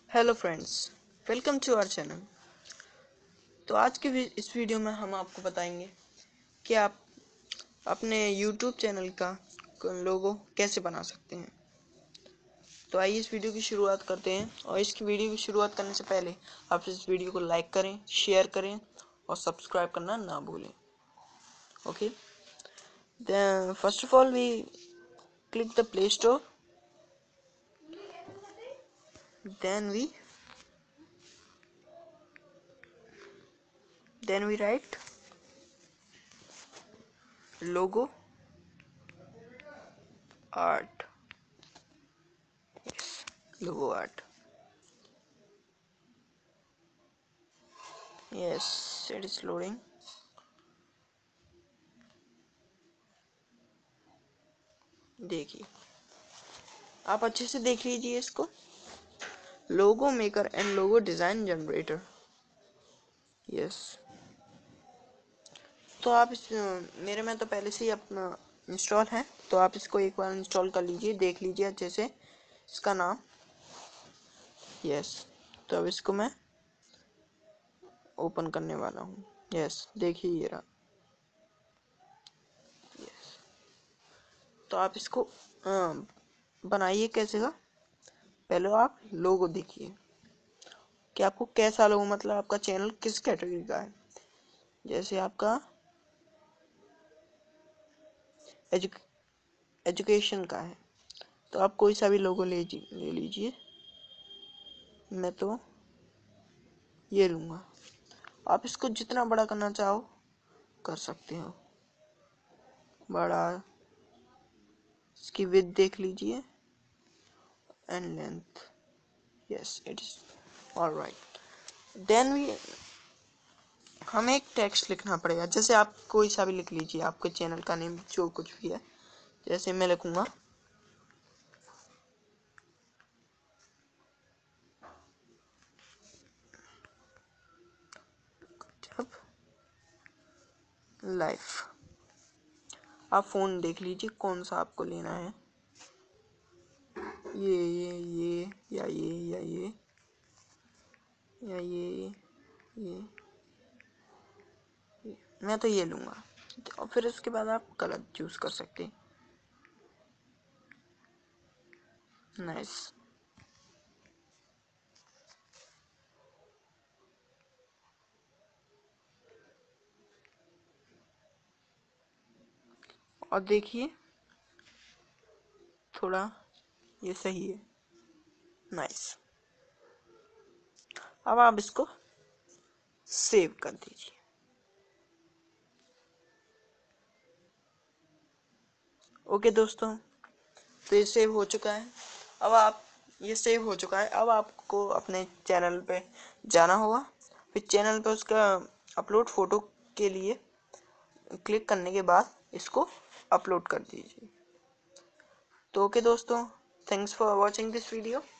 Hello friends, welcome to our channel. तो आज के इस वीडियो में हम आपको बताएंगे कि आप अपने YouTube चैनल का लोगो कैसे बना सकते हैं। तो आइए इस वीडियो की शुरुआत करते हैं। और इसकी वीडियो की शुरुआत करने से पहले आप इस वीडियो को लाइक करें, शेयर करें और सब्सक्राइब करना ना भूलें। Okay, then first of all we click the play store, then we write logo art. Yes, logo art. Yes, it is loading. देखिए, आप अच्छे से देख लीजिए इसको। Logo maker and logo design generator. Yes, तो आप इस मेरे में तो पहले से ही अपना इंस्टॉल है, तो आप इसको एक बार इंस्टॉल कर लीजिए, देख लीजिए अच्छे से इसका नाम। यस, तो अब इसको मैं ओपन करने वाला हूँ। यस, देखिए ये रहा। यस, तो आप इसको बनाइए कैसे का। पहले आप लोगो देखिए कि आपको कैसा लोगो, मतलब आपका चैनल किस कैटेगरी का है। जैसे आपका एजुकेशन का है तो आप कोई सा भी लोगो ले लीजिए। मैं तो ये लूँगा। आप इसको जितना बड़ा करना चाहो कर सकते हो। बड़ा, इसकी विड्थ देख लीजिए and length. Yes, it is alright. Then हमें एक टेक्स्ट लिखना पड़ेगा। जैसे आप कोई सा भी लिख लीजिए, आपके चैनल का नेम जो कुछ भी है। जैसे मैं लिखूंगा जब लाइफ। आप फोन देख लीजिए कौन सा आपको लेना है, ये या ये या ये। मैं तो ये लूँगा और फिर उसके बाद आप कलर चूज कर सकते हैं। नाइस। और देखिए थोड़ा ये सही है। नाइस। अब आप इसको सेव कर दीजिए। ओके दोस्तों, तो ये सेव हो चुका है। ये सेव हो चुका है। अब आपको अपने चैनल पे जाना होगा। फिर चैनल पे उसका अपलोड फोटो के लिए क्लिक करने के बाद इसको अपलोड कर दीजिए। तो ओके दोस्तों, thanks for watching this video.